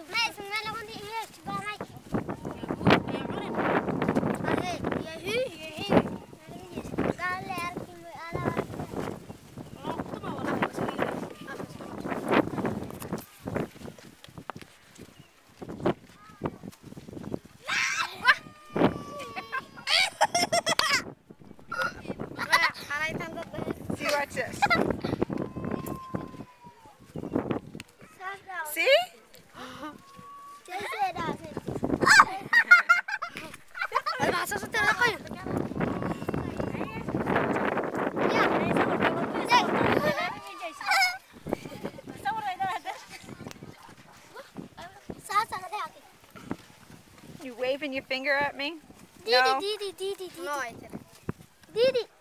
See, watch this. See? You waving your finger at me? No. Didi.